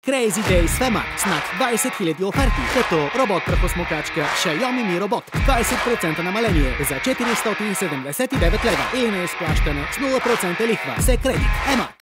Crazy Days в Емарт с над 20 000 оферти, като робот-прахосмокачка Xiaomi Mi Robot 20% намаление за 479 лева или на изплащане с 0% лихва. Се кредит. Емарт.